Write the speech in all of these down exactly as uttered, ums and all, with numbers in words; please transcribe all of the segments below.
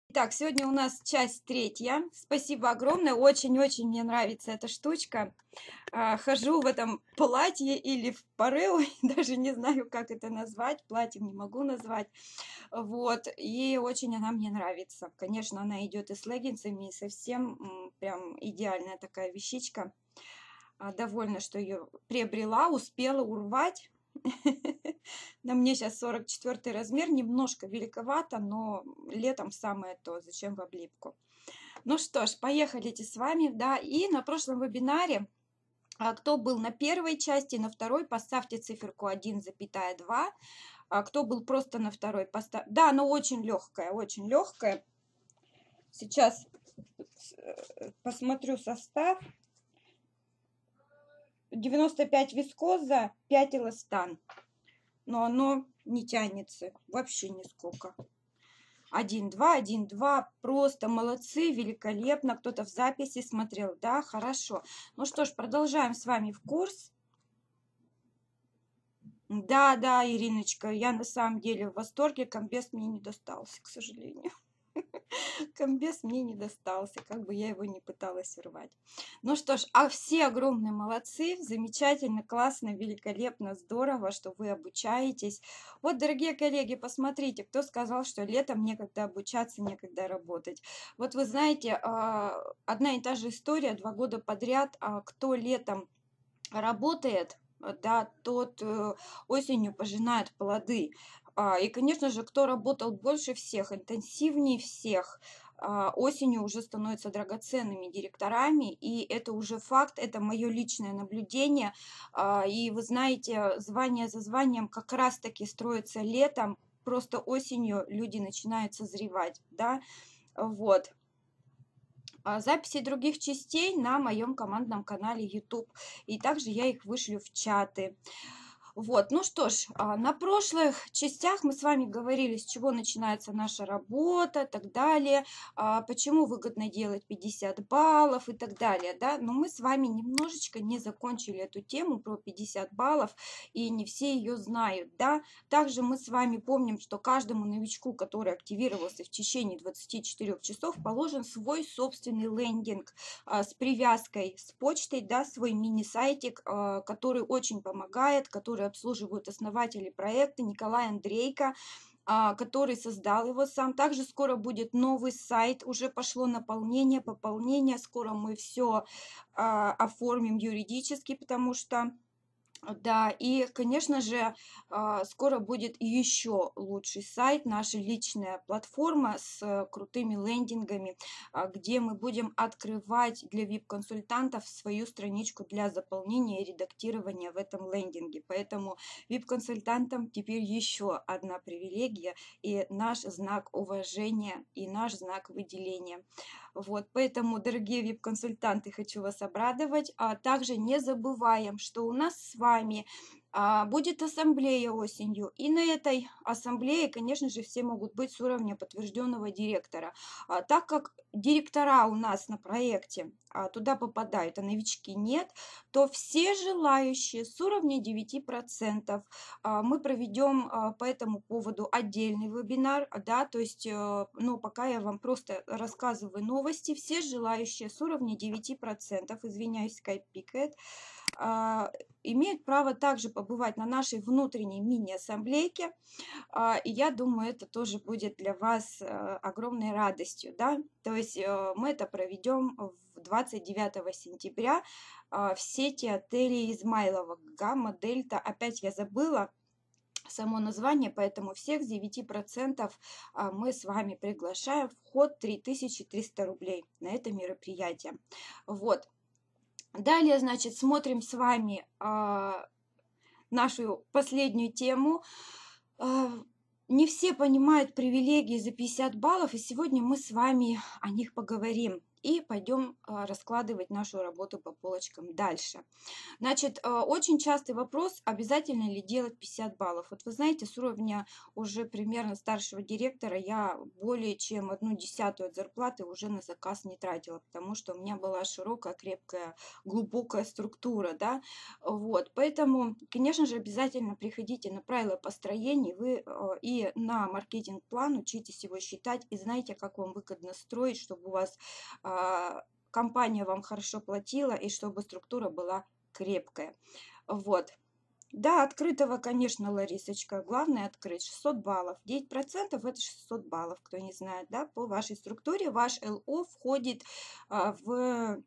Итак, сегодня у нас часть третья. Спасибо огромное. Очень-очень мне нравится эта штучка. А, хожу в этом платье или в парео, даже не знаю, как это назвать. Платьем не могу назвать. Вот. И очень она мне нравится. Конечно, она идет и с леггинсами, и совсем м, прям идеальная такая вещичка. А, довольна, что ее приобрела, успела урвать. На мне сейчас сорок четвёртый размер, немножко великовато, но летом самое то, зачем в облипку. Ну что ж, поехали с вами, да, и на прошлом вебинаре, а, кто был на первой части, на второй, поставьте циферку один, два, а кто был просто на второй, поставь, да, но очень легкая, очень легкая. Сейчас посмотрю состав. девяносто пять вискоза, пять эластан. Но оно не тянется вообще нисколько. один, два, один, два, просто молодцы, великолепно. Кто-то в записи смотрел, да, хорошо. Ну что ж, продолжаем с вами в курс. Да, да, Ириночка, я на самом деле в восторге, комбез мне не достался, к сожалению. Комбез мне не достался, как бы я его не пыталась урвать. Ну что ж, а все огромные молодцы, замечательно, классно, великолепно, здорово, что вы обучаетесь. Вот, дорогие коллеги, посмотрите, кто сказал, что летом некогда обучаться, некогда работать. Вот вы знаете, одна и та же история два года подряд, кто летом работает, да, тот осенью пожинает плоды. И, конечно же, кто работал больше всех, интенсивнее всех, осенью уже становятся драгоценными директорами, и это уже факт, это мое личное наблюдение. И вы знаете, звание за званием как раз-таки строится летом, просто осенью люди начинают созревать, да, вот. Записи других частей на моем командном канале YouTube. И также я их вышлю в чаты. Вот, ну что ж, на прошлых частях мы с вами говорили, с чего начинается наша работа, так далее, почему выгодно делать пятьдесят баллов и так далее, да, но мы с вами немножечко не закончили эту тему про пятьдесят баллов, и не все ее знают, да. Также мы с вами помним, что каждому новичку, который активировался в течение двадцати четырёх часов, положен свой собственный лендинг с привязкой с почтой, да, свой мини-сайтик, который очень помогает, который обслуживают основатели проекта Николай Андрейко, который создал его сам. Также скоро будет новый сайт, уже пошло наполнение, пополнение. Скоро мы все оформим юридически, потому что... Да, и, конечно же, скоро будет еще лучший сайт, наша личная платформа с крутыми лендингами, где мы будем открывать для вип-консультантов свою страничку для заполнения и редактирования в этом лендинге. Поэтому вип-консультантам теперь еще одна привилегия и наш знак уважения, и наш знак выделения. Вот, поэтому, дорогие вип-консультанты, хочу вас обрадовать. А также не забываем, что у нас с вами а, будет ассамблея осенью. И на этой ассамблее, конечно же, все могут быть с уровня подтвержденного директора. А, так как директора у нас на проекте а, туда попадают, а новички нет, то все желающие с уровня девяти процентов а, мы проведем а, по этому поводу отдельный вебинар. Да, то есть, а, ну, пока я вам просто рассказываю новости, все желающие с уровня девяти процентов, извиняюсь, скайп пикает, имеют право также побывать на нашей внутренней мини-ассамблейке. И я думаю, это тоже будет для вас огромной радостью. Да? То есть мы это проведем двадцать девятого сентября в сети отелей Измайлова, Гамма, Дельта. Опять я забыла само название, поэтому всех с девяти процентов мы с вами приглашаем. Вход три тысячи триста рублей на это мероприятие. Вот. Далее, значит, смотрим с вами э, нашу последнюю тему. Э, не все понимают привилегии за пятьдесят баллов, и сегодня мы с вами о них поговорим. и пойдем раскладывать нашу работу по полочкам дальше. Значит, очень частый вопрос, обязательно ли делать пятьдесят баллов. Вот вы знаете, с уровня уже примерно старшего директора я более чем одну десятую от зарплаты уже на заказ не тратила, потому что у меня была широкая, крепкая, глубокая структура, да, вот. Поэтому, конечно же, обязательно приходите на правила построения, вы и на маркетинг-план, учитесь его считать и знаете, как вам выгодно строить, чтобы у вас компания вам хорошо платила и чтобы структура была крепкая. Вот. Да, открытого, конечно, Ларисочка. Главное открыть шестьсот баллов. девять процентов это шестьсот баллов, кто не знает, да, по вашей структуре. Ваш ЛО входит а, в...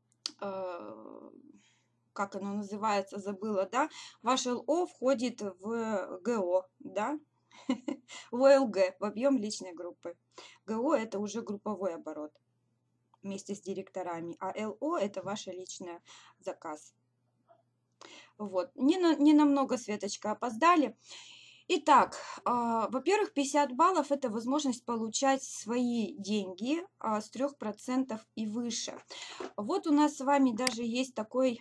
А, как оно называется, забыла, да, ваш ЛО входит в ГО, да, в ОЛГ, в объем личной группы. ГО это уже групповой оборот вместе с директорами, а ЛО это ваш личный заказ. Вот, не, на, не намного, Светочка, опоздали. Итак, э, во-первых, пятьдесят баллов это возможность получать свои деньги э, с трёх процентов и выше. Вот у нас с вами даже есть такой...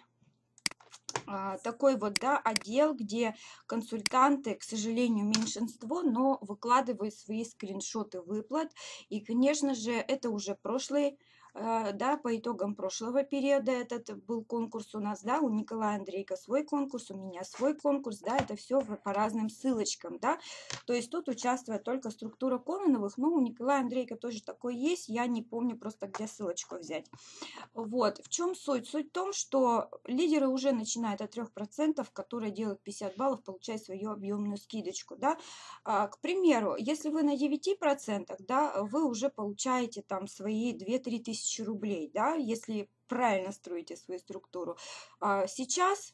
такой вот, да, отдел, где консультанты, к сожалению, меньшинство, но выкладывают свои скриншоты выплат. И, конечно же, это уже прошлый, да, по итогам прошлого периода этот был конкурс у нас, да, у Николая Андрейка свой конкурс, у меня свой конкурс, да, это все по разным ссылочкам, да, то есть тут участвует только структура Кононовых, но у Николая Андрейка тоже такой есть, я не помню просто, где ссылочку взять. Вот, в чем суть? Суть в том, что лидеры уже начинают от трёх процентов, которые делают пятьдесят баллов, получают свою объемную скидочку, да. А, к примеру, если вы на девяти процентах, да, вы уже получаете там свои две-три тысячи рублей, да, если правильно строите свою структуру. А, сейчас...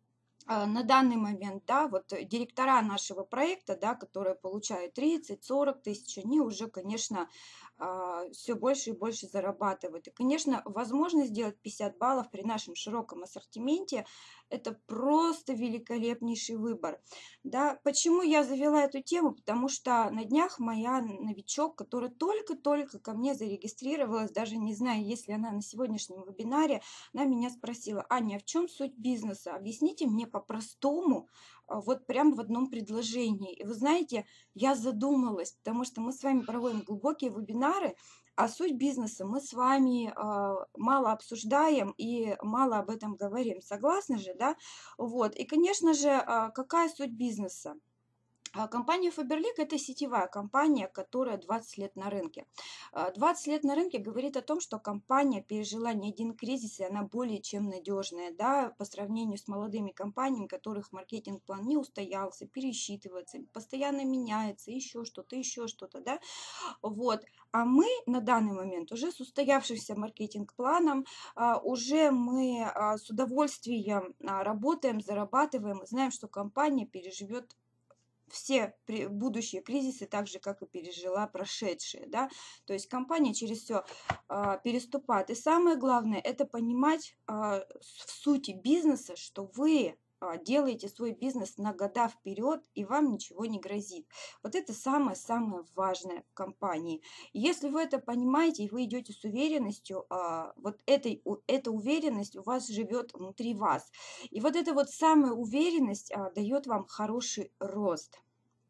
на данный момент, да, вот директора нашего проекта, да, которые получают тридцать-сорок тысяч, они уже, конечно, все больше и больше зарабатывают. И, конечно, возможность сделать пятьдесят баллов при нашем широком ассортименте – это просто великолепнейший выбор. Да. Почему я завела эту тему? Потому что на днях моя новичок, которая только-только ко мне зарегистрировалась, даже не знаю, есть ли она на сегодняшнем вебинаре, она меня спросила: Аня, а в чем суть бизнеса? Объясните мне по-простому, вот прям в одном предложении. И вы знаете, я задумалась, потому что мы с вами проводим глубокие вебинары, а суть бизнеса мы с вами э, мало обсуждаем и мало об этом говорим. Согласны же, да? Вот. И, конечно же, э, какая суть бизнеса? Компания Faberlic – это сетевая компания, которая двадцать лет на рынке. двадцать лет на рынке говорит о том, что компания пережила не один кризис, и она более чем надежная, да, по сравнению с молодыми компаниями, у которых маркетинг-план не устоялся, пересчитывается, постоянно меняется, еще что-то, еще что-то, да. Вот. А мы на данный момент уже с устоявшимся маркетинг-планом, уже мы с удовольствием работаем, зарабатываем, и знаем, что компания переживет все будущие кризисы, так же, как и пережила прошедшие, да, то есть компания через все э, переступает. И самое главное, это понимать э, в сути бизнеса, что вы э, делаете свой бизнес на года вперед, и вам ничего не грозит. Вот это самое-самое важное в компании. Если вы это понимаете, и вы идете с уверенностью, э, вот этой, эта уверенность у вас живет внутри вас. И вот эта вот самая уверенность э, дает вам хороший рост.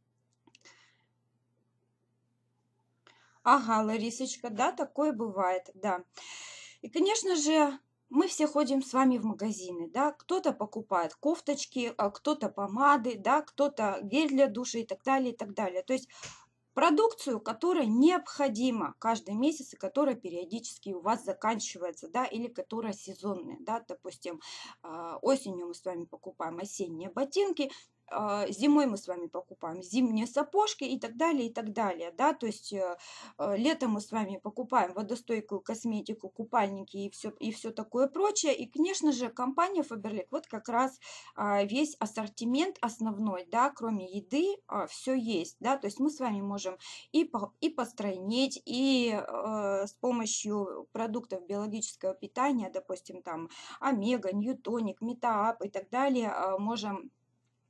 Ага, Ларисочка, да, такое бывает, да. И, конечно же, мы все ходим с вами в магазины, да, кто-то покупает кофточки, кто-то помады, да, кто-то гель для душа и так далее, и так далее. То есть продукцию, которая необходима каждый месяц и которая периодически у вас заканчивается, да, или которая сезонная, да, допустим, осенью мы с вами покупаем осенние ботинки, зимой мы с вами покупаем зимние сапожки и так далее, и так далее, да, то есть летом мы с вами покупаем водостойкую косметику, купальники и все, и все такое прочее, и, конечно же, компания Faberlic, вот как раз весь ассортимент основной, да, кроме еды, все есть, да, то есть мы с вами можем и, по, и постройнеть, и э, с помощью продуктов биологического питания, допустим, там омега, ньютоник, метаап и так далее, можем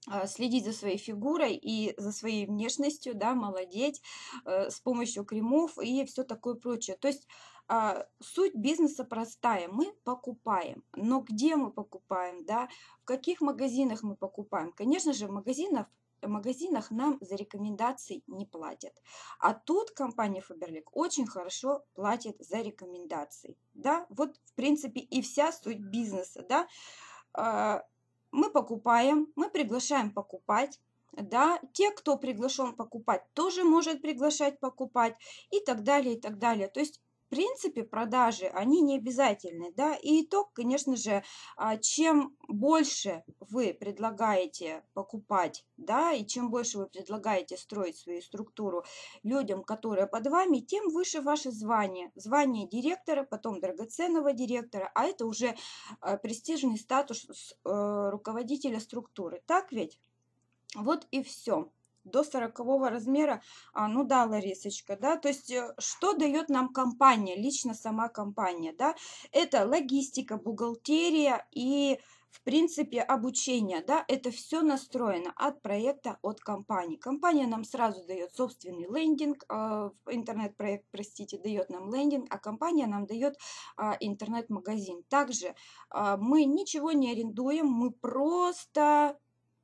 следить за своей фигурой и за своей внешностью, да, молодеть э, с помощью кремов и все такое прочее. То есть а, суть бизнеса простая. Мы покупаем. Но где мы покупаем, да, в каких магазинах мы покупаем? Конечно же, в магазинах, в магазинах нам за рекомендации не платят. А тут компания Faberlic очень хорошо платит за рекомендации. Да, вот в принципе и вся суть бизнеса, да. А, мы покупаем, мы приглашаем покупать, да, те, кто приглашен покупать, тоже может приглашать покупать и так далее, и так далее. То есть, в принципе, продажи, они не обязательны, да, и итог, конечно же, а, чем больше вы предлагаете покупать, да, и чем больше вы предлагаете строить свою структуру людям, которые под вами, тем выше ваше звание, звание директора, потом драгоценного директора, а это уже а, престижный статус э, руководителя структуры, так ведь? Вот и все. До сорокового размера, а, ну да, Ларисочка, да, то есть э, что дает нам компания, лично сама компания, да, это логистика, бухгалтерия и, в принципе, обучение, да, это все настроено от проекта, от компании. Компания нам сразу дает собственный лендинг, э, интернет-проект, простите, дает нам лендинг, а компания нам дает а, интернет-магазин. Также а, мы ничего не арендуем, мы просто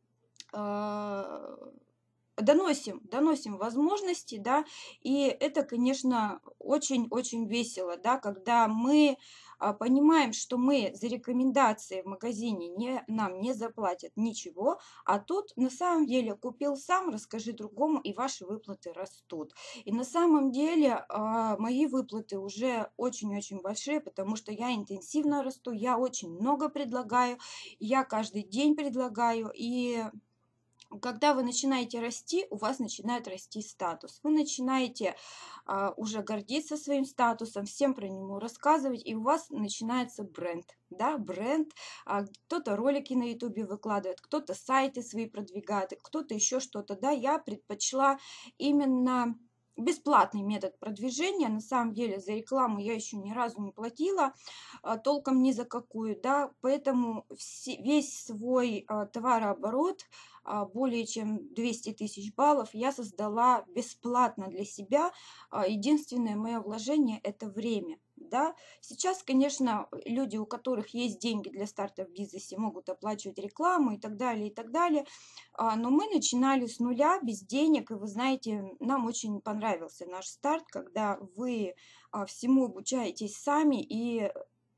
а, доносим, доносим возможности, да, и это, конечно, очень-очень весело, да, когда мы а, понимаем, что мы за рекомендации в магазине не, нам не заплатят ничего, а тут на самом деле купил сам, расскажи другому, и ваши выплаты растут. И на самом деле а, мои выплаты уже очень-очень большие, потому что я интенсивно расту, я очень много предлагаю, я каждый день предлагаю, и когда вы начинаете расти, у вас начинает расти статус. Вы начинаете а, уже гордиться своим статусом, всем про него рассказывать, и у вас начинается бренд. Да, бренд. А, кто-то ролики на ютубе выкладывает, кто-то сайты свои продвигает, кто-то еще что-то. Да, я предпочла именно бесплатный метод продвижения. На самом деле за рекламу я еще ни разу не платила, а, толком ни за какую. Да, поэтому все, весь свой а, товарооборот, а, более чем двести тысяч баллов, я создала бесплатно для себя. А, Единственное мое вложение – это время. Да? Сейчас, конечно, люди, у которых есть деньги для старта в бизнесе, могут оплачивать рекламу и так далее, и так далее. А, Но мы начинали с нуля, без денег, и вы знаете, нам очень понравился наш старт, когда вы а, всему обучаетесь сами, и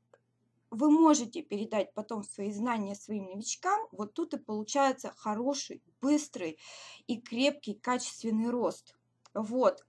вы можете передать потом свои знания своим новичкам, вот тут и получается хороший, быстрый и крепкий, качественный рост. Вот.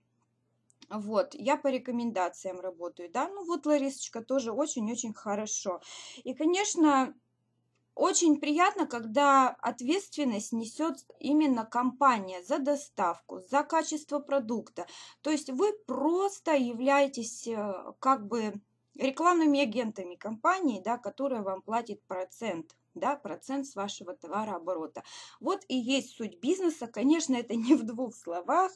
Вот, я по рекомендациям работаю, да, ну вот Ларисочка тоже очень-очень хорошо. И, конечно, очень приятно, когда ответственность несет именно компания за доставку, за качество продукта. То есть вы просто являетесь э, как бы рекламными агентами компании, да, которая вам платит процент. Да, процент с вашего товарооборота. Вот и есть суть бизнеса. Конечно, это не в двух словах,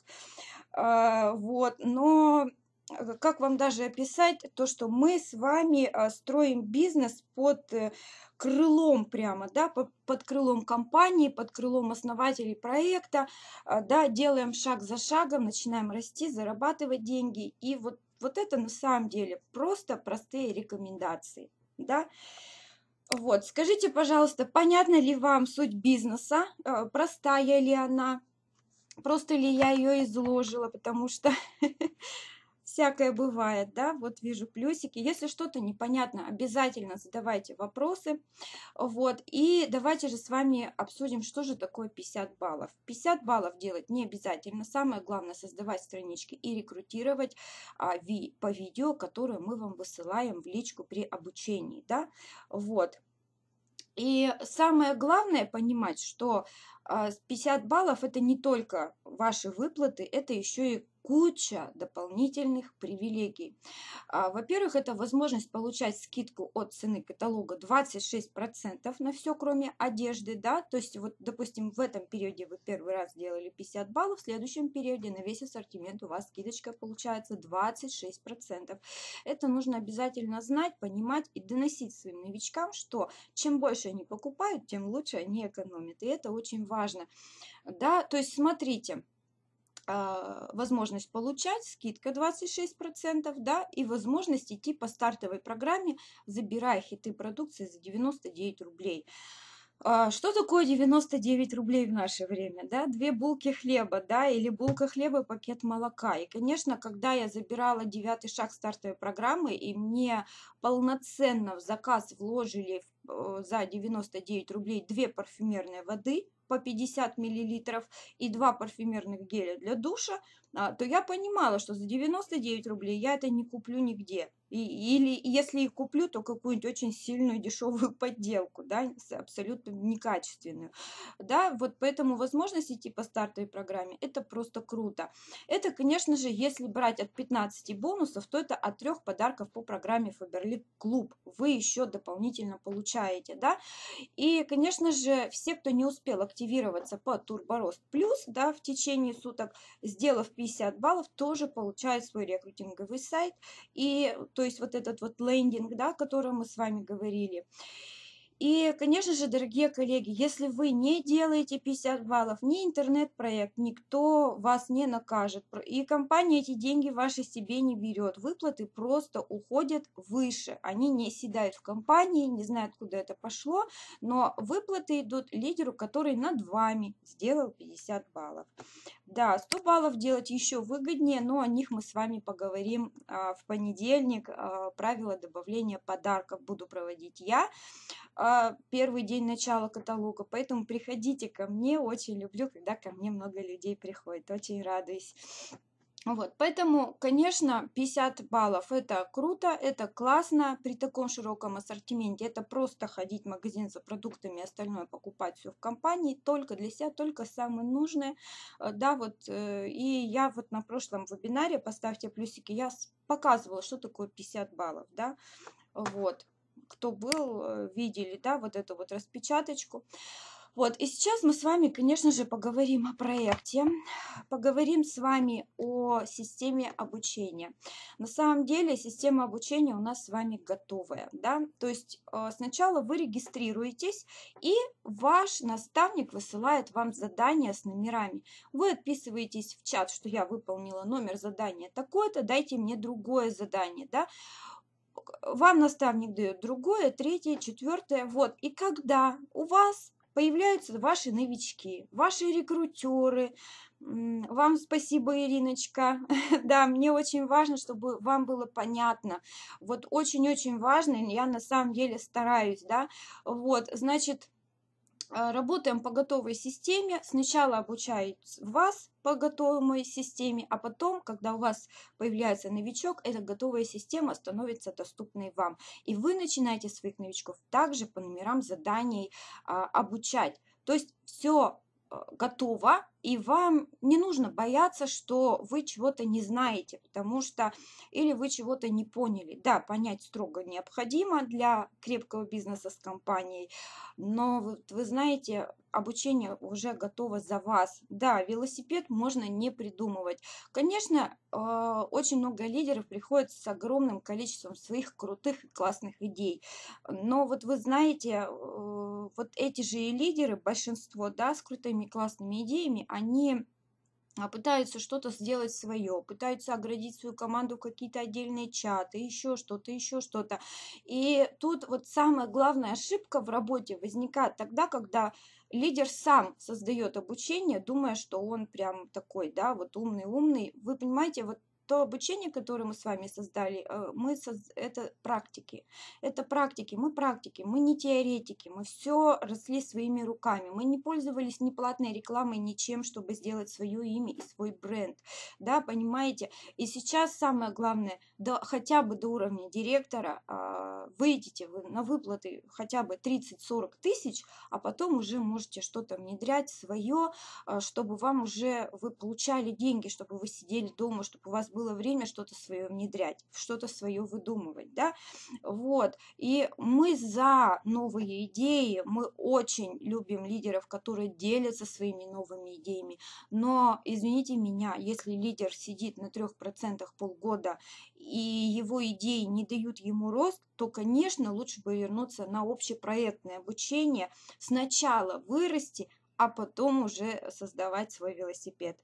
а, вот, но э, как вам даже описать то, что мы с вами а, строим бизнес под э, крылом прямо, да, по- под крылом компании, под крылом основателей проекта, а, да, делаем шаг за шагом, начинаем расти, зарабатывать деньги, и вот, вот это на самом деле просто простые рекомендации, да. Вот, скажите, пожалуйста, понятна ли вам суть бизнеса, э, простая ли она? Просто ли я ее изложила, потому что всякое бывает, да, вот вижу плюсики. Если что-то непонятно, обязательно задавайте вопросы, вот, и давайте же с вами обсудим, что же такое пятьдесят баллов. пятьдесят баллов делать не обязательно, самое главное создавать странички и рекрутировать а, ви, по видео, которое мы вам высылаем в личку при обучении, да, вот. И самое главное понимать, что а, с пятьдесят баллов это не только ваши выплаты, это еще и куча дополнительных привилегий. А, Во-первых, это возможность получать скидку от цены каталога двадцать шесть процентов на все, кроме одежды, да, то есть вот, допустим, в этом периоде вы первый раз сделали пятьдесят баллов, в следующем периоде на весь ассортимент у вас скидочка получается двадцать шесть процентов. Это нужно обязательно знать, понимать и доносить своим новичкам, что чем больше они покупают, тем лучше они экономят, и это очень важно, да, то есть смотрите, возможность получать, скидка двадцать шесть процентов, да, и возможность идти по стартовой программе, забирая хиты продукции за девяносто девять рублей. Что такое девяносто девять рублей в наше время, да, две булки хлеба, да, или булка хлеба, пакет молока. И, конечно, когда я забирала девятый шаг стартовой программы, и мне полноценно в заказ вложили за девяносто девять рублей две парфюмерные воды по пятьдесят миллилитров и два парфюмерных геля для душа, то я понимала, что за девяносто девять рублей я это не куплю нигде. И, или если и куплю, то какую-нибудь очень сильную дешевую подделку, да, абсолютно некачественную. Да, вот поэтому возможность идти по стартовой программе, это просто круто. Это, конечно же, если брать от пятнадцати бонусов, то это от трех подарков по программе Faberlic Club. Вы еще дополнительно получаете, да. И, конечно же, все, кто не успел активироваться по Турборост Плюс, да, в течение суток, сделав пятьдесят баллов, тоже получают свой рекрутинговый сайт. И, то есть, вот этот вот лендинг, да, о котором мы с вами говорили. И, конечно же, дорогие коллеги, если вы не делаете пятьдесят баллов, ни интернет-проект, никто вас не накажет. И компания эти деньги ваши себе не берет. Выплаты просто уходят выше. Они не седают в компании, не знают, куда это пошло, но выплаты идут лидеру, который над вами сделал пятьдесят баллов. Да, сто баллов делать еще выгоднее, но о них мы с вами поговорим а, в понедельник. А, правила добавления подарков буду проводить я. А, первый день начала каталога, поэтому приходите ко мне. Очень люблю, когда ко мне много людей приходит. Очень радуюсь. Вот, поэтому, конечно, пятьдесят баллов это круто, это классно при таком широком ассортименте. Это просто ходить в магазин за продуктами, остальное покупать все в компании, только для себя, только самое нужное. Да, вот, и я вот на прошлом вебинаре, поставьте плюсики, я показывала, что такое пятьдесят баллов, да, вот. Кто был, видели, да, вот эту вот распечаточку. Вот, и сейчас мы с вами, конечно же, поговорим о проекте, поговорим с вами о системе обучения. На самом деле система обучения у нас с вами готовая, да, то есть сначала вы регистрируетесь, и ваш наставник высылает вам задание с номерами. Вы отписываетесь в чат, что я выполнила номер задания такой-то, дайте мне другое задание, да. Вам наставник дает другое, третье, четвертое, вот, и когда у вас появляются ваши новички, ваши рекрутеры. Вам спасибо, Ириночка. Да, мне очень важно, чтобы вам было понятно. Вот очень-очень важно, я на самом деле стараюсь, да. Вот, значит, работаем по готовой системе. Сначала обучают вас по готовой системе, а потом, когда у вас появляется новичок, эта готовая система становится доступной вам. И вы начинаете своих новичков также по номерам заданий а, обучать. То есть все готово, и вам не нужно бояться, что вы чего-то не знаете, потому что или вы чего-то не поняли. Да, понять строго необходимо для крепкого бизнеса с компанией, но вот вы знаете, обучение уже готово за вас. Да, велосипед можно не придумывать. Конечно, очень много лидеров приходят с огромным количеством своих крутых и классных идей, но вот вы знаете, вот эти же и лидеры, большинство, да, с крутыми классными идеями, они пытаются что-то сделать свое, пытаются оградить свою команду в какие-то отдельные чаты, еще что-то, еще что-то. И тут вот самая главная ошибка в работе возникает тогда, когда лидер сам создает обучение, думая, что он прям такой, да, вот умный-умный. Вы понимаете, вот то обучение, которое мы с вами создали, мы соз... это практики. Это практики, мы практики, мы не теоретики, мы все росли своими руками. Мы не пользовались ни платной рекламой, ничем, чтобы сделать свое имя и свой бренд. Да, понимаете? И сейчас самое главное, до, хотя бы до уровня директора э, выйдите вы на выплаты хотя бы тридцать-сорок тысяч, а потом уже можете что-то внедрять свое, э, чтобы вам уже вы получали деньги, чтобы вы сидели дома, чтобы у вас было время что-то свое внедрять, что-то свое выдумывать, да, вот. И мы за новые идеи, мы очень любим лидеров, которые делятся своими новыми идеями, но, извините меня, если лидер сидит на трех процентах полгода и его идеи не дают ему рост, то, конечно, лучше бы вернуться на общепроектное обучение, сначала вырасти, а потом уже создавать свой велосипед.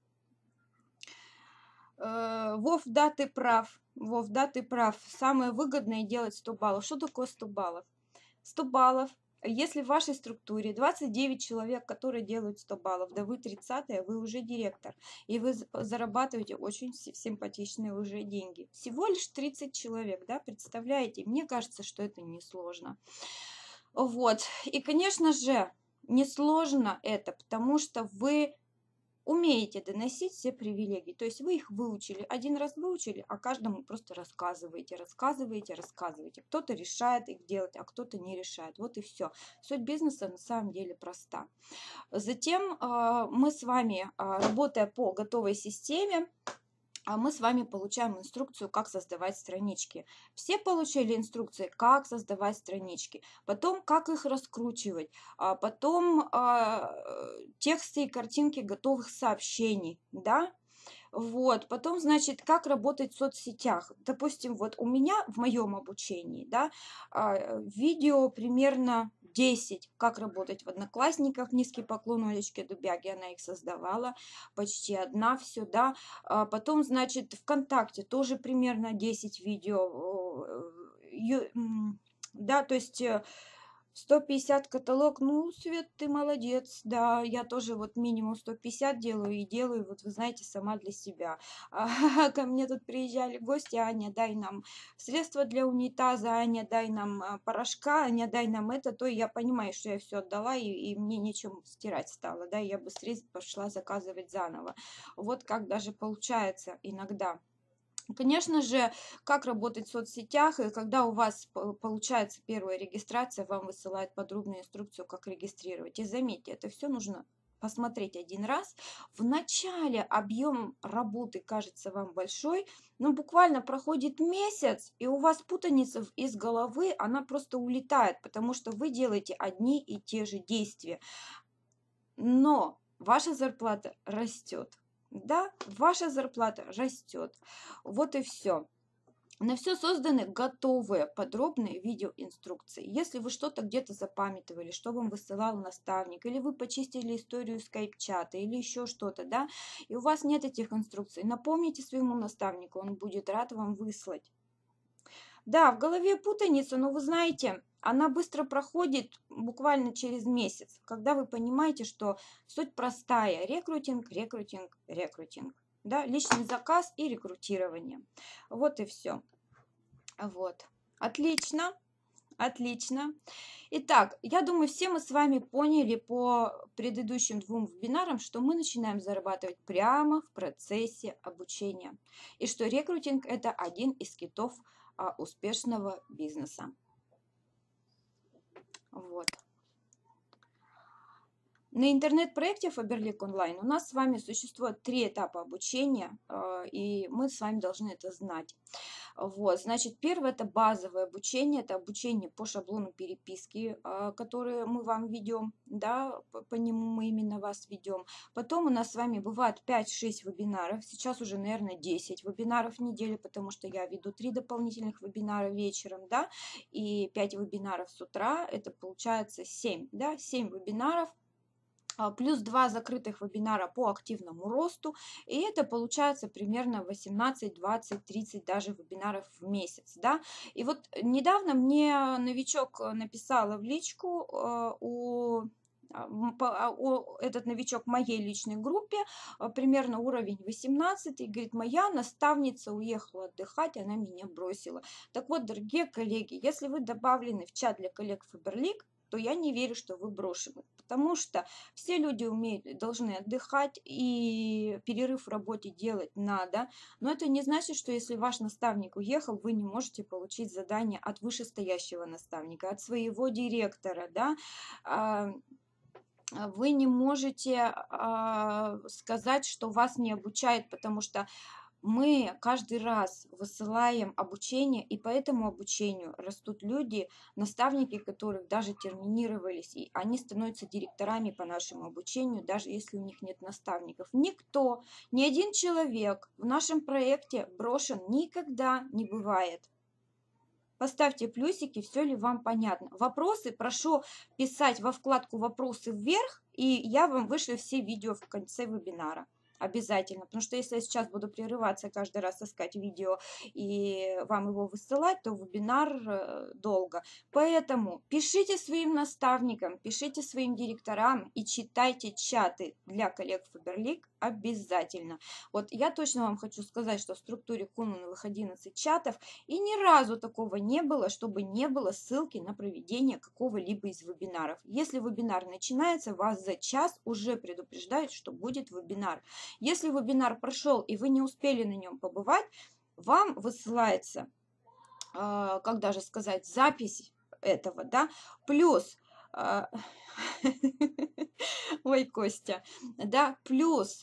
Вов, да, ты прав. Вов, да, ты прав. Самое выгодное делать сто баллов. Что такое сто баллов? сто баллов. Если в вашей структуре двадцать девять человек, которые делают сто баллов, да вы тридцатая, вы уже директор. И вы зарабатываете очень симпатичные уже деньги. Всего лишь тридцать человек, да, представляете? Мне кажется, что это несложно. Вот. И, конечно же, несложно это, потому что вы умеете доносить все привилегии, то есть вы их выучили, один раз выучили, а каждому просто рассказываете, рассказываете, рассказываете. Кто-то решает их делать, а кто-то не решает. Вот и все. Суть бизнеса на самом деле проста. Затем мы с вами, работая по готовой системе, а мы с вами получаем инструкцию, как создавать странички. Все получили инструкции, как создавать странички, потом, как их раскручивать, а потом а, тексты и картинки готовых сообщений, да. Вот, потом, значит, как работать в соцсетях. Допустим, вот у меня в моем обучении, да, видео примерно десять, как работать в Одноклассниках, низкий поклон Олечке Дубяге, она их создавала, почти одна, все, да. Потом, значит, ВКонтакте тоже примерно десять видео, да, то есть сто пятьдесят каталог, ну, Свет, ты молодец, да, я тоже вот минимум сто пятьдесят делаю и делаю, вот вы знаете, сама для себя. А, ко мне тут приезжали гости: Аня, дай нам средства для унитаза, Аня, дай нам порошка, Аня, дай нам это, то я понимаю, что я все отдала, и, и мне нечем стирать стало, да, и я быстрее пошла заказывать заново. Вот как даже получается иногда. Конечно же, как работать в соцсетях, и когда у вас получается первая регистрация, вам высылают подробную инструкцию, как регистрировать. И заметьте, это все нужно посмотреть один раз. В начале объем работы кажется вам большой, но буквально проходит месяц, и у вас путаница из головы, она просто улетает, потому что вы делаете одни и те же действия. Но ваша зарплата растет. Да, ваша зарплата растет. Вот и все. На все созданы готовые подробные видеоинструкции. Если вы что-то где-то запамятовали, что вам высылал наставник, или вы почистили историю скайп-чата, или еще что-то, да, и у вас нет этих инструкций, напомните своему наставнику, он будет рад вам выслать. Да, в голове путаница, но вы знаете, она быстро проходит буквально через месяц, когда вы понимаете, что суть простая. Рекрутинг, рекрутинг, рекрутинг. Да, личный заказ и рекрутирование. Вот и все. Вот. Отлично. Отлично. Итак, я думаю, все мы с вами поняли по предыдущим двум вебинарам, что мы начинаем зарабатывать прямо в процессе обучения. И что рекрутинг – это один из китов а, успешного бизнеса. Вот. На интернет-проекте Faberlic Online у нас с вами существует три этапа обучения, и мы с вами должны это знать. Вот, значит, первое – это базовое обучение, это обучение по шаблону переписки, которые мы вам ведем, да, по нему мы именно вас ведем. Потом у нас с вами бывает пять-шесть вебинаров, сейчас уже, наверное, десять вебинаров в неделю, потому что я веду три дополнительных вебинара вечером, да, и пять вебинаров с утра, это получается семь, да, семь вебинаров. Плюс два закрытых вебинара по активному росту, и это получается примерно восемнадцать, двадцать, тридцать даже вебинаров в месяц, да. И вот недавно мне новичок написала в личку, у Этот новичок в моей личной группе, примерно уровень восемнадцать, и говорит, моя наставница уехала отдыхать, она меня бросила. Так вот, дорогие коллеги, если вы добавлены в чат для коллег Faberlic, то я не верю, что вы брошены, потому что все люди умеют, должны отдыхать, и перерыв в работе делать надо, но это не значит, что если ваш наставник уехал, вы не можете получить задание от вышестоящего наставника, от своего директора, да, вы не можете сказать, что вас не обучают, потому что мы каждый раз высылаем обучение, и по этому обучению растут люди, наставники которых даже терминировались, и они становятся директорами по нашему обучению, даже если у них нет наставников. Никто, ни один человек в нашем проекте брошен никогда не бывает. Поставьте плюсики, все ли вам понятно. Вопросы прошу писать во вкладку «Вопросы вверх», и я вам вышлю все видео в конце вебинара. Обязательно, потому что если я сейчас буду прерываться каждый раз искать видео и вам его высылать, то вебинар долго. Поэтому пишите своим наставникам, пишите своим директорам и читайте чаты для коллег Faberlic обязательно. Вот я точно вам хочу сказать, что в структуре Кунмановых одиннадцать чатов, и ни разу такого не было, чтобы не было ссылки на проведение какого-либо из вебинаров. Если вебинар начинается, вас за час уже предупреждают, что будет вебинар. Если вебинар прошел и вы не успели на нем побывать, вам высылается, как даже сказать, запись этого, да, плюс, ой, Костя, да, плюс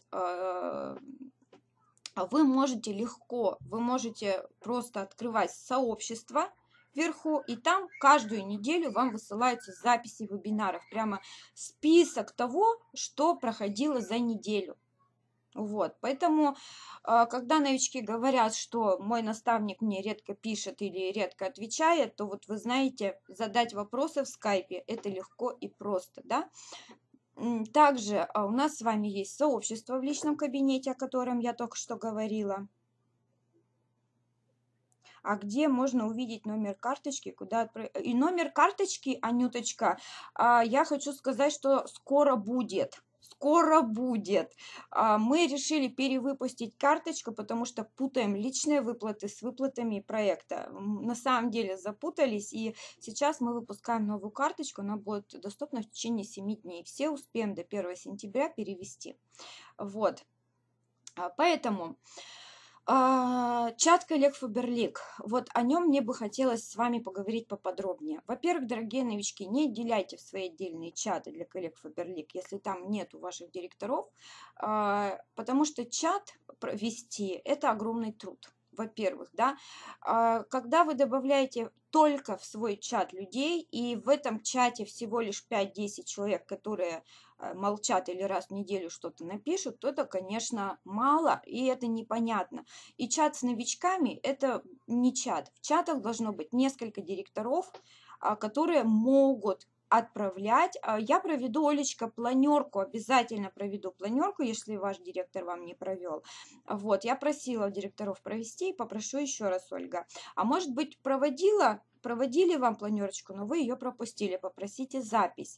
вы можете легко, вы можете просто открывать сообщество вверху, и там каждую неделю вам высылаются записи вебинаров, прямо список того, что проходило за неделю. Вот, поэтому, когда новички говорят, что мой наставник мне редко пишет или редко отвечает, то вот вы знаете, задать вопросы в скайпе – это легко и просто, да. Также у нас с вами есть сообщество в личном кабинете, о котором я только что говорила. А где можно увидеть номер карточки, куда отправить? И номер карточки, Анюточка, я хочу сказать, что скоро будет. Скоро будет. Мы решили перевыпустить карточку, потому что путаем личные выплаты с выплатами проекта. На самом деле запутались, и сейчас мы выпускаем новую карточку, она будет доступна в течение семи дней. Все успеем до первого сентября перевести. Вот. Поэтому чат коллег Faberlic, вот о нем мне бы хотелось с вами поговорить поподробнее. Во-первых, дорогие новички, не отделяйте в свои отдельные чаты для коллег Faberlic, если там нет у ваших директоров, потому что чат вести – это огромный труд. Во-первых, да, когда вы добавляете только в свой чат людей, и в этом чате всего лишь пять-десять человек, которые молчат или раз в неделю что-то напишут, то это, конечно, мало, и это непонятно. И чат с новичками – это не чат. В чатах должно быть несколько директоров, которые могут отправлять. Я проведу, Олечка, планерку, обязательно проведу планерку, если ваш директор вам не провел. Вот, я просила директоров провести, попрошу еще раз, Ольга. А может быть, проводила, проводили вам планерочку, но вы ее пропустили, попросите запись.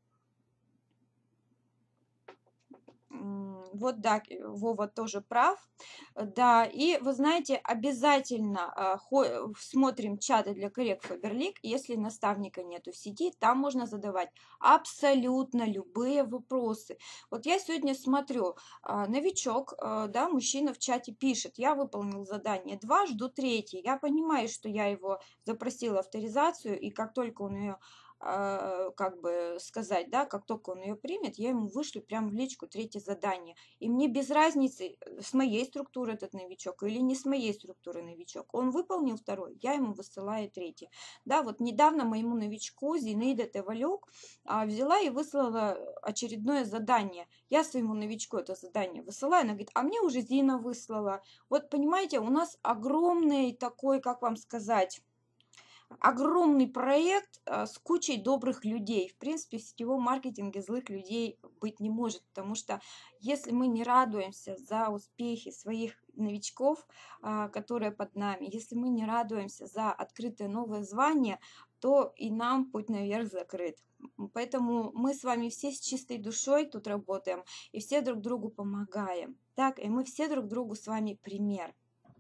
Вот, да, Вова тоже прав, да, и вы знаете, обязательно э, смотрим чаты для коллег Faberlic, если наставника нету в сети, там можно задавать абсолютно любые вопросы. Вот я сегодня смотрю, э, новичок, э, да, мужчина в чате пишет, я выполнил задание два, жду третий, я понимаю, что я его запросила авторизацию, и как только он ее как бы сказать, да, как только он ее примет, я ему вышлю прямо в личку третье задание. И мне без разницы, с моей структуры этот новичок или не с моей структуры новичок. Он выполнил второй, я ему высылаю третий. Да, вот недавно моему новичку Зинаида Тевалюк взяла и выслала очередное задание. Я своему новичку это задание высылаю, она говорит, а мне уже Зина выслала. Вот понимаете, у нас огромный такой, как вам сказать, огромный проект а, с кучей добрых людей. В принципе, в сетевом маркетинге злых людей быть не может, потому что если мы не радуемся за успехи своих новичков, а, которые под нами, если мы не радуемся за открытое новое звание, то и нам путь наверх закрыт. Поэтому мы с вами все с чистой душой тут работаем и все друг другу помогаем. Так, и мы все друг другу с вами пример.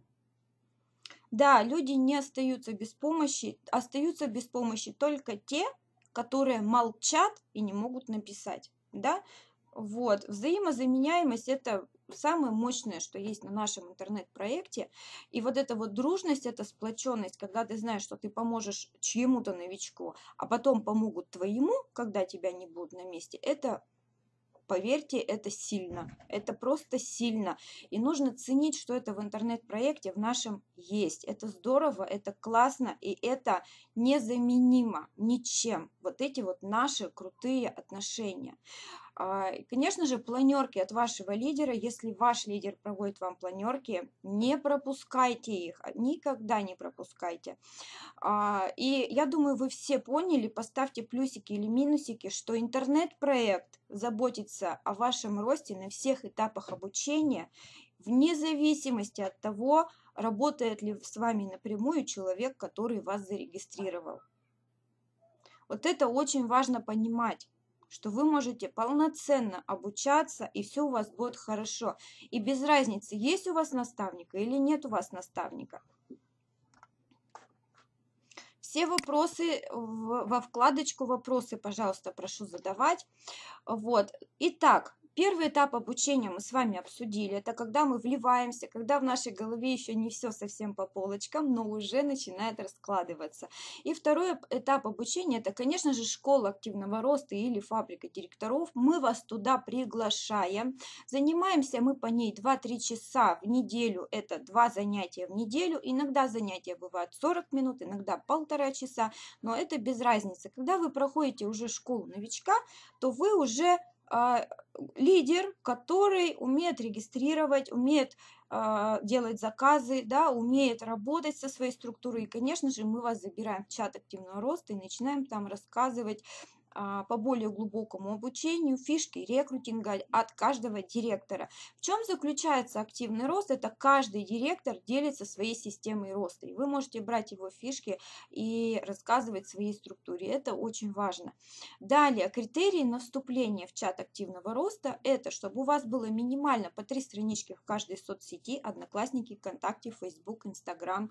Да, люди не остаются без помощи, остаются без помощи только те, которые молчат и не могут написать, да, вот, взаимозаменяемость – это самое мощное, что есть на нашем интернет-проекте, и вот эта вот дружность, эта сплоченность, когда ты знаешь, что ты поможешь чьему-то новичку, а потом помогут твоему, когда тебя не будут на месте, это... Поверьте, это сильно, это просто сильно. И нужно ценить, что это в интернет-проекте в нашем есть. Это здорово, это классно, и это незаменимо ничем. Вот эти вот наши крутые отношения. Конечно же, планерки от вашего лидера. Если ваш лидер проводит вам планерки, не пропускайте их, никогда не пропускайте. И я думаю, вы все поняли, поставьте плюсики или минусики, что интернет-проект заботится о вашем росте на всех этапах обучения, вне зависимости от того, работает ли с вами напрямую человек, который вас зарегистрировал. Вот это очень важно понимать, что вы можете полноценно обучаться, и все у вас будет хорошо. И без разницы, есть у вас наставника или нет у вас наставника. Все вопросы во вкладочку «Вопросы», пожалуйста, прошу задавать. Вот. Итак, первый этап обучения мы с вами обсудили. Это когда мы вливаемся, когда в нашей голове еще не все совсем по полочкам, но уже начинает раскладываться. И второй этап обучения – это, конечно же, школа активного роста или фабрика директоров. Мы вас туда приглашаем. Занимаемся мы по ней два-три часа в неделю. Это два занятия в неделю. Иногда занятия бывают сорок минут, иногда полтора часа, но это без разницы. Когда вы проходите уже школу новичка, то вы уже а, лидер, который умеет регистрировать, умеет а, делать заказы, да, умеет работать со своей структурой. И, конечно же, мы вас забираем в чат активного роста и начинаем там рассказывать по более глубокому обучению, фишки рекрутинга от каждого директора. В чем заключается активный рост? Это каждый директор делится своей системой роста. И вы можете брать его фишки и рассказывать своей структуре. Это очень важно. Далее, критерии на вступление в чат активного роста – это чтобы у вас было минимально по три странички в каждой соцсети: Одноклассники, ВКонтакте, Facebook, Instagram.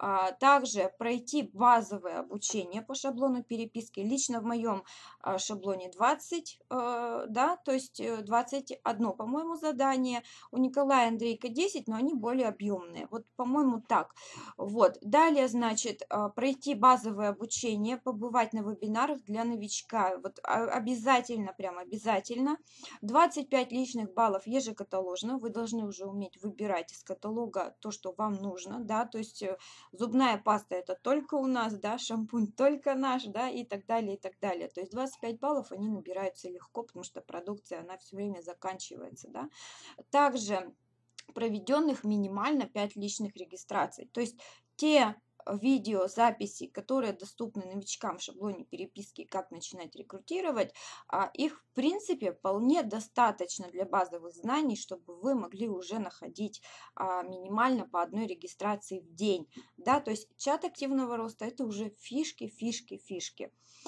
Также пройти базовое обучение по шаблону переписки. Лично в моем шаблоне двадцать, да, то есть двадцать одно, по-моему, задание. У Николая и Андрейка десять, но они более объемные. Вот, по-моему, так. Вот. Далее, значит, пройти базовое обучение, побывать на вебинарах для новичка. Вот обязательно, прям обязательно. двадцать пять личных баллов ежекаталожно. Вы должны уже уметь выбирать из каталога то, что вам нужно, да, то есть зубная паста это только у нас, да, шампунь только наш, да, и так далее, и так далее. То есть двадцать пять баллов они набираются легко, потому что продукция, она все время заканчивается, да. Также проведенных минимально пять личных регистраций. То есть те видеозаписи, которые доступны новичкам в шаблоне переписки «Как начинать рекрутировать», их в принципе вполне достаточно для базовых знаний, чтобы вы могли уже находить минимально по одной регистрации в день. Да, то есть чат активного роста – это уже фишки, фишки, фишки.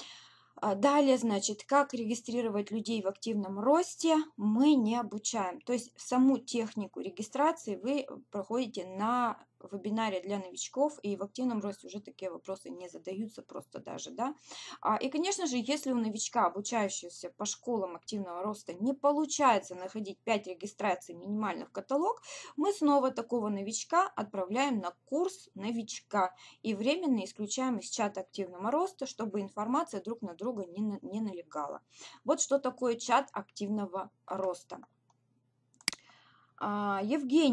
Далее, значит, как регистрировать людей в активном росте мы не обучаем. То есть саму технику регистрации вы проходите на вебинаре для новичков, и в активном росте уже такие вопросы не задаются просто даже, да. И, конечно же, если у новичка, обучающегося по школам активного роста, не получается находить пять регистраций минимально в каталог, мы снова такого новичка отправляем на курс новичка и временно исключаем из чата активного роста, чтобы информация друг на друга не, на, не налегала. Вот что такое чат активного роста. Евгения,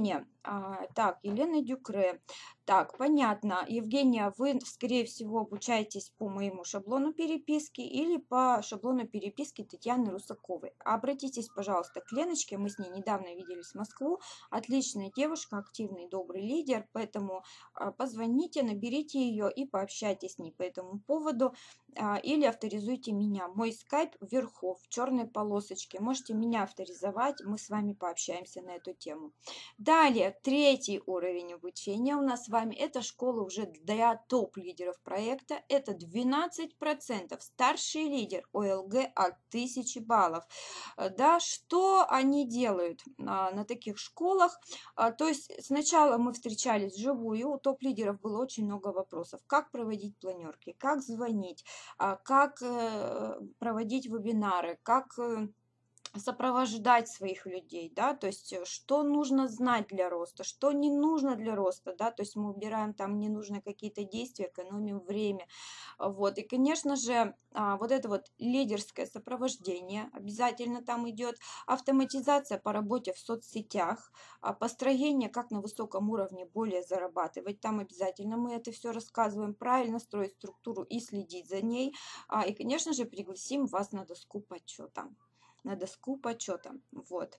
А, так, Елена Дюкре. Так, понятно. Евгения, вы, скорее всего, обучаетесь по моему шаблону переписки или по шаблону переписки Татьяны Русаковой. Обратитесь, пожалуйста, к Леночке. Мы с ней недавно виделись в Москву. Отличная девушка, активный, добрый лидер. Поэтому а, позвоните, наберите ее и пообщайтесь с ней по этому поводу. А, или авторизуйте меня. Мой скайп вверху, в черной полосочке. Можете меня авторизовать. Мы с вами пообщаемся на эту тему. Далее, третий уровень обучения у нас с вами, это школа уже для топ-лидеров проекта, это двенадцать процентов, старший лидер ОЛГ от тысячи баллов. Да, что они делают а, на таких школах? А, то есть сначала мы встречались вживую, у топ-лидеров было очень много вопросов, как проводить планерки, как звонить, а, как э, проводить вебинары, как... Э, сопровождать своих людей, да, то есть э, что нужно знать для роста, что не нужно для роста, да, то есть мы убираем там ненужные какие-то действия, экономим время, а, вот, и, конечно же, а, вот это вот лидерское сопровождение обязательно там идет, автоматизация по работе в соцсетях, а, построение, как на высоком уровне более зарабатывать, там обязательно мы это все рассказываем, правильно строить структуру и следить за ней, а, и, конечно же, пригласим вас на доску почета. На доску почета. Вот.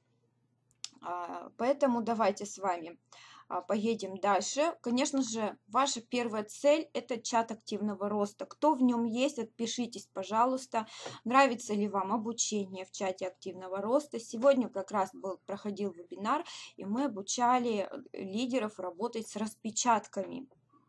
Поэтому давайте с вами поедем дальше. Конечно же, ваша первая цель – это чат активного роста. Кто в нем есть, отпишитесь, пожалуйста. Нравится ли вам обучение в чате активного роста? Сегодня как раз был, проходил вебинар, и мы обучали лидеров работать с распечатками.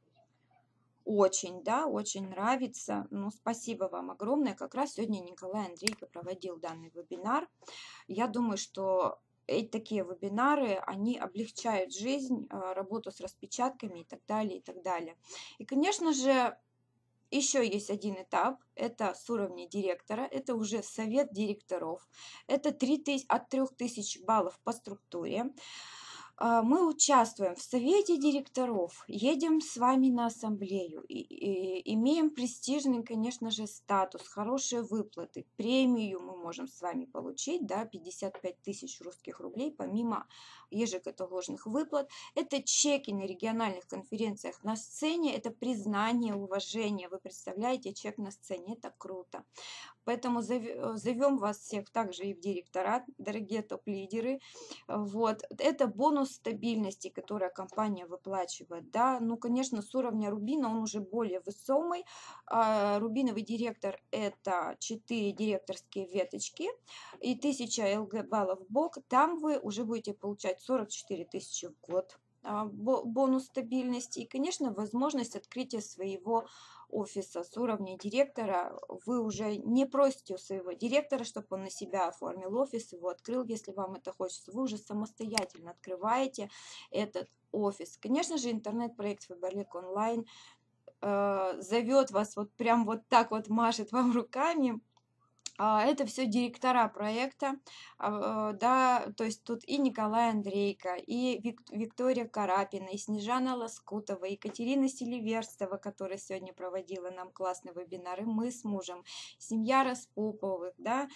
Очень, да, очень нравится. Ну, спасибо вам огромное. Как раз сегодня Николай Андрейко проводил данный вебинар. Я думаю, что эти такие вебинары, они облегчают жизнь, работу с распечатками и так далее, и так далее. И, конечно же, еще есть один этап, это с уровня директора, это уже совет директоров, это три тысячи, от трёх тысяч баллов по структуре. Мы участвуем в совете директоров, едем с вами на ассамблею, и, и, имеем престижный, конечно же, статус, хорошие выплаты, премию мы можем с вами получить, да, пятьдесят пять тысяч русских рублей, помимо ежекаталожных выплат. Это чеки на региональных конференциях на сцене, это признание, уважение. Вы представляете, чек на сцене, это круто. Поэтому зовем вас всех также и в директорат, дорогие топ-лидеры. Вот. Это бонус стабильности, который компания выплачивает. Да? Ну, конечно, с уровня Рубина он уже более весомый. Рубиновый директор – это четыре директорские веточки и тысяча ЛГ баллов в бок. Там вы уже будете получать сорок четыре тысячи в год. Бонус стабильности и, конечно, возможность открытия своего офиса с уровня директора. Вы уже не просите у своего директора, чтобы он на себя оформил офис, его открыл, если вам это хочется. Вы уже самостоятельно открываете этот офис. Конечно же, интернет-проект Фаберлик онлайн э, зовет вас, вот прям вот так вот машет вам руками. Это все директора проекта, да, то есть тут и Николай Андрейко, и Виктория Карапина, и Снежана Лоскутова, и Екатерина Селиверстова, которая сегодня проводила нам классный вебинар, и мы с мужем, семья Распоповых, да,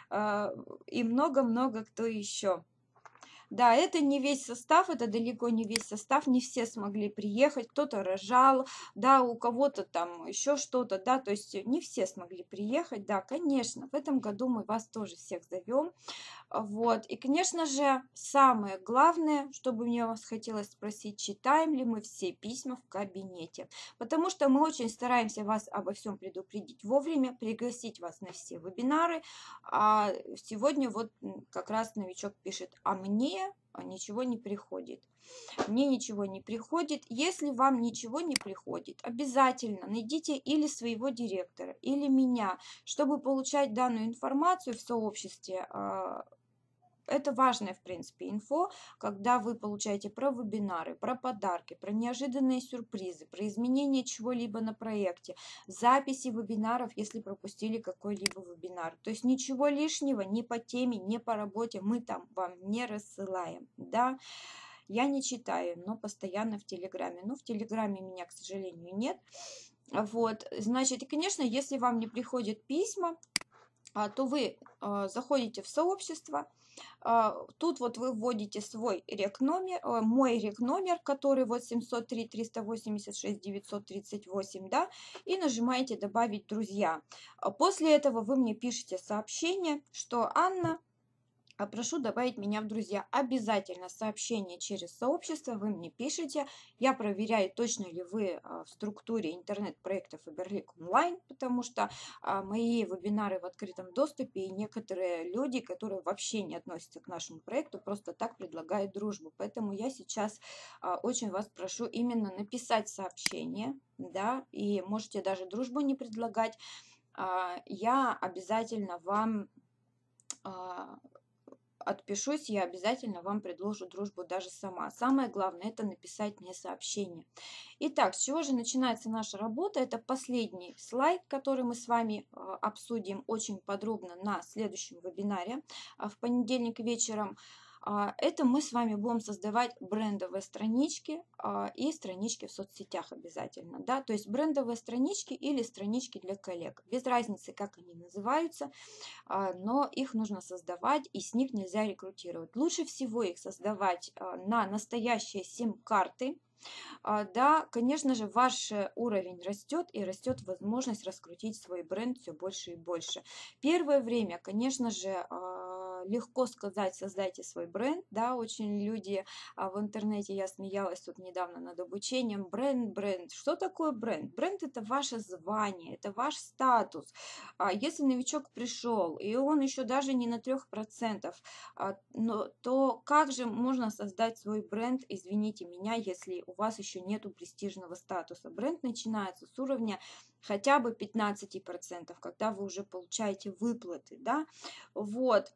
и много-много кто еще. Да, это не весь состав, это далеко не весь состав, не все смогли приехать, кто-то рожал, да, у кого-то там еще что-то, да, то есть не все смогли приехать, да, конечно, в этом году мы вас тоже всех зовем, вот, и, конечно же, самое главное, чтобы мне вас хотелось спросить, читаем ли мы все письма в кабинете, потому что мы очень стараемся вас обо всем предупредить вовремя, пригласить вас на все вебинары, а сегодня вот как раз новичок пишет, а мне ничего не приходит. Мне ничего не приходит. Если вам ничего не приходит, обязательно найдите или своего директора, или меня, чтобы получать данную информацию в сообществе. Это важная, в принципе, инфо, когда вы получаете про вебинары, про подарки, про неожиданные сюрпризы, про изменение чего-либо на проекте, записи вебинаров, если пропустили какой-либо вебинар. То есть ничего лишнего ни по теме, ни по работе мы там вам не рассылаем, да. Я не читаю, но постоянно в Телеграме. Но в Телеграме меня, к сожалению, нет. Вот, значит, и, конечно, если вам не приходят письма, а, то вы а, заходите в сообщество. А, Тут вот вы вводите свой рек-номер, э, мой рек-номер, который вот семьсот три триста восемьдесят шесть девятьсот тридцать восемь, да, и нажимаете «Добавить друзья». А После этого вы мне пишете сообщение, что Анна, а прошу добавить меня в друзья. Обязательно сообщение через сообщество вы мне пишете. Я проверяю, точно ли вы а, в структуре интернет-проектов Фаберлик онлайн, потому что а, мои вебинары в открытом доступе, и некоторые люди, которые вообще не относятся к нашему проекту, просто так предлагают дружбу. Поэтому я сейчас а, очень вас прошу именно написать сообщение, да, и можете даже дружбу не предлагать. А, я обязательно вам а, отпишусь, я обязательно вам предложу дружбу даже сама. Самое главное — это написать мне сообщение. Итак, с чего же начинается наша работа? Это последний слайд, который мы с вами а, обсудим очень подробно на следующем вебинаре а, в понедельник вечером. А, Это мы с вами будем создавать брендовые странички а, и странички в соцсетях обязательно. Да? То есть брендовые странички или странички для коллег. Без разницы, как они называются, а, но их нужно создавать, и с них нельзя рекрутировать. Лучше всего их создавать а, на настоящие сим-карты. А, Да, конечно же, ваш э, уровень растет, и растет возможность раскрутить свой бренд все больше и больше. Первое время, конечно же, а, легко сказать, создайте свой бренд, да, очень люди а, в интернете, я смеялась тут недавно над обучением, бренд, бренд. Что такое бренд? Бренд — это ваше звание, это ваш статус. А Если новичок пришел, и он еще даже не на трех процентах, а, но, то как же можно создать свой бренд, извините меня, если у вас еще нету престижного статуса? Бренд начинается с уровня хотя бы пятнадцати процентов, когда вы уже получаете выплаты, да, вот.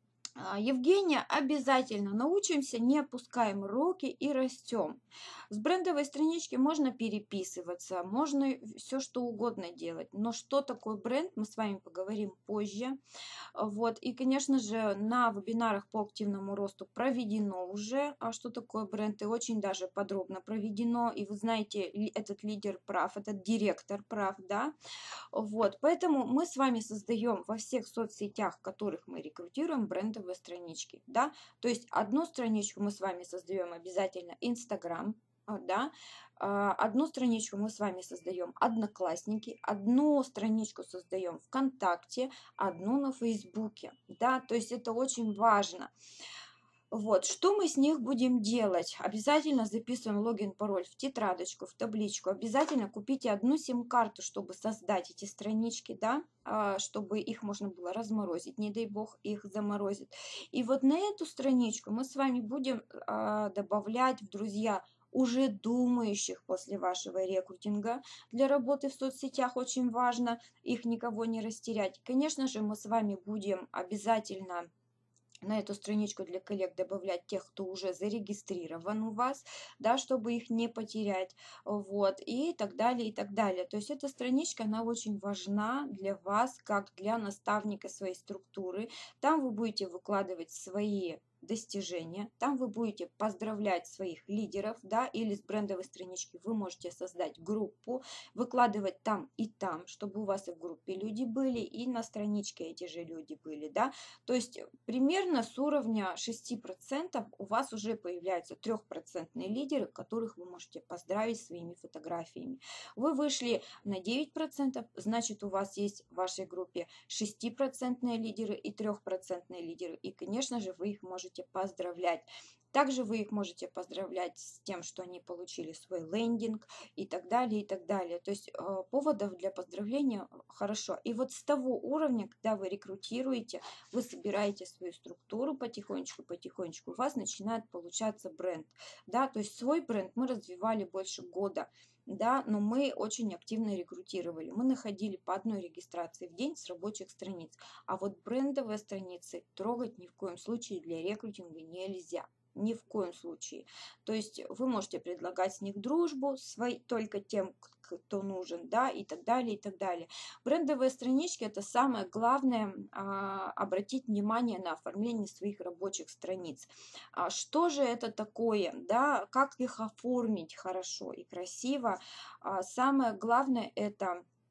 А, Евгения, обязательно научимся, не опускаем руки и растем. С брендовой странички можно переписываться, можно все что угодно делать, но что такое бренд, мы с вами поговорим позже. Вот. И, конечно же, на вебинарах по активному росту проведено уже, а что такое бренд, и очень даже подробно проведено. И вы знаете, ли- этот лидер прав, этот директор прав, да. Вот. Поэтому мы с вами создаем во всех соцсетях, в которых мы рекрутируем, брендовые странички, да. То есть одну страничку мы с вами создаем обязательно Инстаграм, а, да, А, одну страничку мы с вами создаем Одноклассники, одну страничку создаем ВКонтакте, одну на Фейсбуке, да, то есть это очень важно. Вот, что мы с них будем делать? Обязательно записываем логин, пароль в тетрадочку, в табличку. Обязательно купите одну сим-карту, чтобы создать эти странички, да, а, чтобы их можно было разморозить, не дай бог их заморозит. И вот на эту страничку мы с вами будем а, добавлять в друзья уже думающих после вашего рекрутинга. Для работы в соцсетях очень важно их никого не растерять. Конечно же, мы с вами будем обязательно на эту страничку для коллег добавлять тех, кто уже зарегистрирован у вас, да, чтобы их не потерять, вот, и так далее, и так далее. То есть эта страничка, она очень важна для вас, как для наставника своей структуры. Там вы будете выкладывать свои достижения, там вы будете поздравлять своих лидеров, да, или с брендовой странички вы можете создать группу, выкладывать там и там, чтобы у вас и в группе люди были, и на страничке эти же люди были, да. То есть примерно с уровня шести процентов у вас уже появляются трехпроцентные лидеры, которых вы можете поздравить своими фотографиями. Вы вышли на девять процентов, значит, у вас есть в вашей группе шестипроцентные лидеры и трехпроцентные лидеры. И, конечно же, вы их можете поздравлять. Также вы их можете поздравлять с тем, что они получили свой лендинг и так далее, и так далее. То есть э, поводов для поздравления хорошо. И вот с того уровня, когда вы рекрутируете, вы собираете свою структуру потихонечку, потихонечку, у вас начинает получаться бренд, да, то есть свой бренд мы развивали больше года, да, но мы очень активно рекрутировали, мы находили по одной регистрации в день с рабочих страниц, а вот брендовые страницы трогать ни в коем случае для рекрутинга нельзя. Ни в коем случае. То есть вы можете предлагать с них дружбу свой, только тем, кто нужен, да, и так далее, и так далее. Брендовые странички — это самое главное, а, обратить внимание на оформление своих рабочих страниц. А что же это такое, да, как их оформить хорошо и красиво? А самое главное — это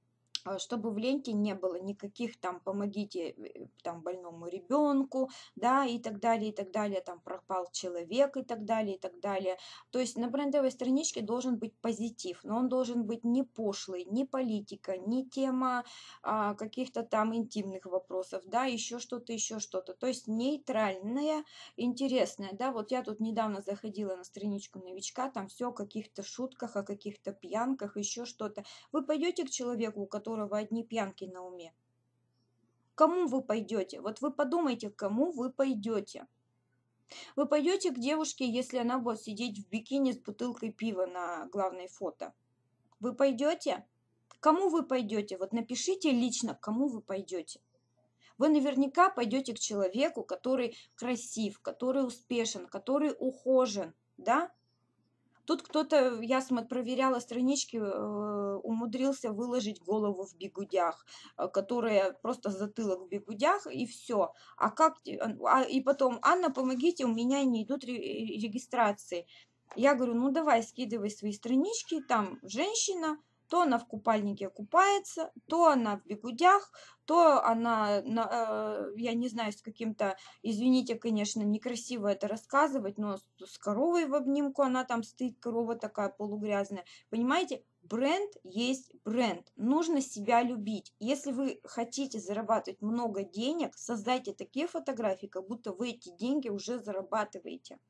чтобы в ленте не было никаких там «помогите там больному ребенку», да, и так далее, и так далее, там пропал человек и так далее, и так далее. То есть на брендовой страничке должен быть позитив, но он должен быть не пошлый, не политика, не тема а, каких-то там интимных вопросов, да, еще что-то, еще что-то. То есть нейтральное, интересное, да. Вот я тут недавно заходила на страничку новичка, там все о каких-то шутках, о каких-то пьянках, еще что-то. Вы пойдете к человеку, у которого одни пьянки на уме? Кому вы пойдете? Вот вы подумайте, к кому вы пойдете. Вы пойдете к девушке, если она будет сидеть в бикини с бутылкой пива на главной фото? Вы пойдете? К кому вы пойдете? Вот напишите лично, к кому вы пойдете. Вы наверняка пойдете к человеку, который красив, который успешен, который ухожен, да? Тут кто-то, я смотрю, проверяла странички, э, умудрился выложить голову в бигудях, э, которая просто затылок в бигудях, и все. А как, те- а, и потом, Анна, помогите, у меня не идут ре- регистрации. Я говорю, ну давай, скидывай свои странички, там женщина, то она в купальнике купается, то она в бигудях, то она, на, э, я не знаю, с каким-то, извините, конечно, некрасиво это рассказывать, но с, с коровой в обнимку она там стоит, корова такая полугрязная. Понимаете, бренд есть бренд. Нужно себя любить. Если вы хотите зарабатывать много денег, создайте такие фотографии, как будто вы эти деньги уже зарабатываете.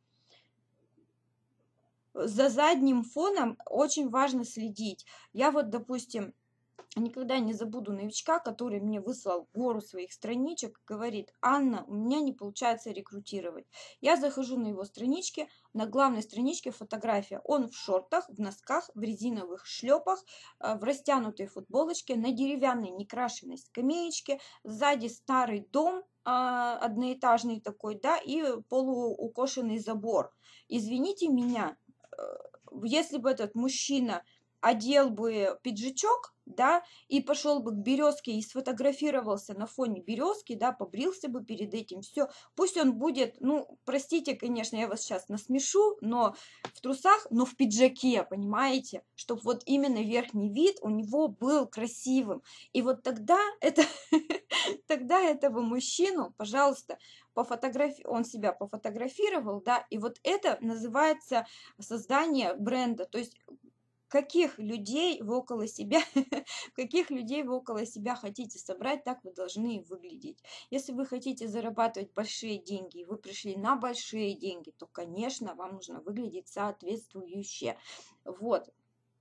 За задним фоном очень важно следить. Я вот, допустим, никогда не забуду новичка, который мне выслал гору своих страничек, говорит: Анна, у меня не получается рекрутировать. Я захожу на его страничке, на главной страничке фотография. Он в шортах, в носках, в резиновых шлепах, в растянутой футболочке, на деревянной некрашенной скамеечке, сзади старый дом, одноэтажный такой, да, и полуукошенный забор. Извините меня, если бы этот мужчина одел бы пиджачок, да, и пошел бы к березке и сфотографировался на фоне березки, да, побрился бы перед этим, все, пусть он будет, ну, простите, конечно, я вас сейчас насмешу, но в трусах, но в пиджаке, понимаете, чтобы вот именно верхний вид у него был красивым, и вот тогда это, тогда этого мужчину, пожалуйста, пофотографи... он себя пофотографировал, да, и вот это называется создание бренда, то есть каких людей вы около себя, каких людей вы около себя хотите собрать, так вы должны выглядеть. Если вы хотите зарабатывать большие деньги, и вы пришли на большие деньги, то, конечно, вам нужно выглядеть соответствующе. Вот.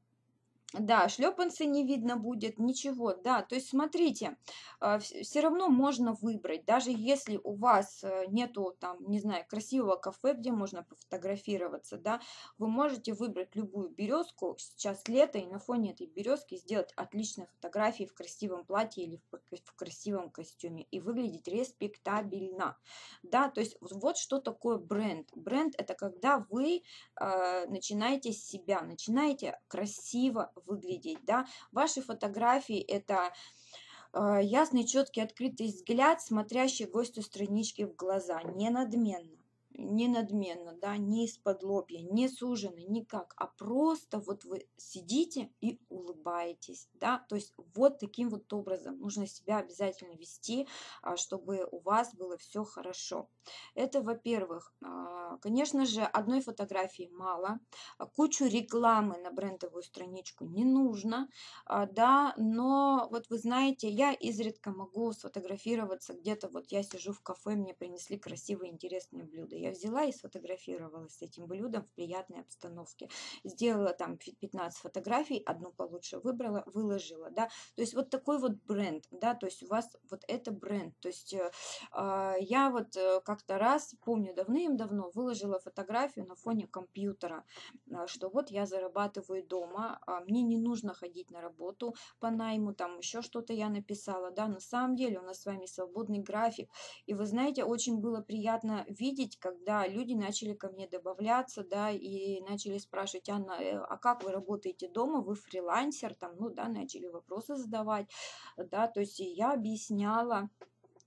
Да, шлепанцы не видно будет, ничего, да, то есть смотрите, все равно можно выбрать, даже если у вас э, нету там, не знаю, красивого кафе, где можно пофотографироваться, да, вы можете выбрать любую березку, сейчас лето, и на фоне этой березки сделать отличные фотографии в красивом платье или в, в красивом костюме и выглядеть респектабельно, да, то есть вот что такое бренд. Бренд это когда вы э, начинаете с себя, начинаете красиво выглядеть, да, ваши фотографии это э, ясный, четкий, открытый взгляд, смотрящий гостю странички в глаза, не надменно, не надменно, да, не из-под лобья, не сужены, никак, а просто вот вы сидите и улыбаетесь, да, то есть вот таким вот образом нужно себя обязательно вести, чтобы у вас было все хорошо. Это, во-первых, конечно же, одной фотографии мало, кучу рекламы на брендовую страничку не нужно, да, но вот вы знаете, я изредка могу сфотографироваться где-то, вот я сижу в кафе, мне принесли красивые, интересные блюда, я взяла и сфотографировалась с этим блюдом в приятной обстановке, сделала там пятнадцать фотографий, одну получше выбрала, выложила, да, то есть вот такой вот бренд, да, то есть у вас вот это бренд, то есть э, я вот как-то раз, помню, давным-давно выложила фотографию на фоне компьютера, что вот я зарабатываю дома, мне не нужно ходить на работу по найму, там еще что-то я написала, да, на самом деле у нас с вами свободный график, и вы знаете, очень было приятно видеть, когда люди начали ко мне добавляться, да, и начали спрашивать: Анна, а как вы работаете дома, вы фрилансер, там, ну, да, начали вопросы задавать, да, то есть я объясняла,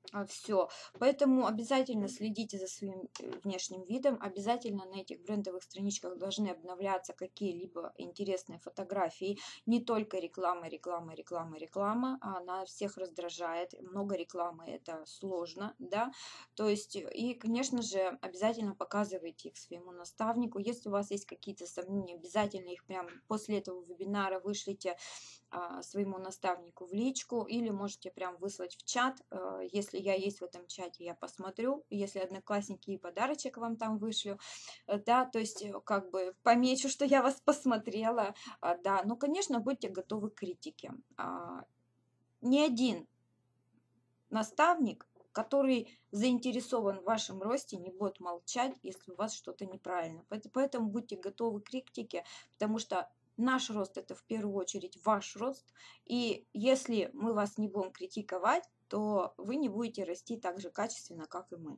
Все. Поэтому обязательно следите за своим э, внешним видом. Обязательно на этих брендовых страничках должны обновляться какие-либо интересные фотографии. Не только реклама, реклама, реклама, реклама. Она всех раздражает. Много рекламы — это сложно, да. То есть, и, конечно же, обязательно показывайте их своему наставнику. Если у вас есть какие-то сомнения, обязательно их прямо после этого вебинара вышлите а, своему наставнику в личку, или можете прям выслать в чат. Э, Если я есть в этом чате, я посмотрю. Если одноклассники, и подарочек вам там вышлю. Э, Да, то есть э, как бы помечу, что я вас посмотрела. А, Да, ну, конечно, будьте готовы к критике. А, Ни один наставник, который заинтересован в вашем росте, не будет молчать, если у вас что-то неправильно. Поэт- Поэтому будьте готовы к критике, потому что наш рост — это в первую очередь ваш рост. И если мы вас не будем критиковать, то вы не будете расти так же качественно, как и мы.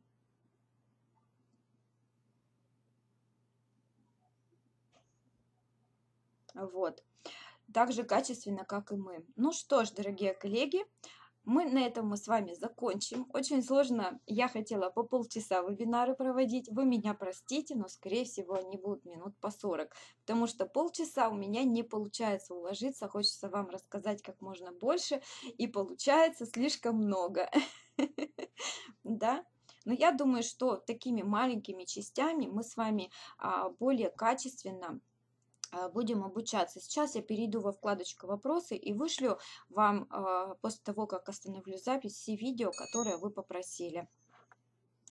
Вот. Так же качественно, как и мы. Ну что ж, дорогие коллеги, мы на этом мы с вами закончим. Очень сложно. Я хотела по полчаса вебинары проводить. Вы меня простите, но, скорее всего, они будут минут по сорок. Потому что полчаса у меня не получается уложиться. Хочется вам рассказать как можно больше. И получается слишком много. Да? Но я думаю, что такими маленькими частями мы с вами а, более качественно а, будем обучаться. Сейчас я перейду во вкладочку «Вопросы» и вышлю вам а, после того, как остановлю запись, все видео, которые вы попросили.